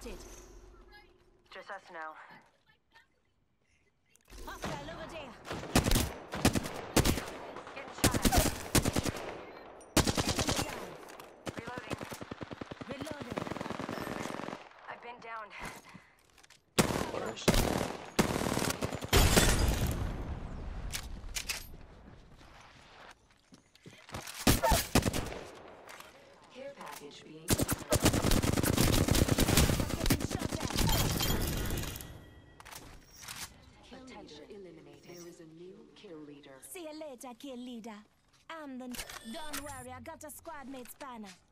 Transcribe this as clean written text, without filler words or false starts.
spotted. Just us now. Hostile over there. Getting shot at. Enemy down. Reloading. Reloading. I've been down. First. Care package being... Attention eliminated. There is a new kill leader. See you later, kill leader. I'm the... Don't worry, I got a squad mate spanner.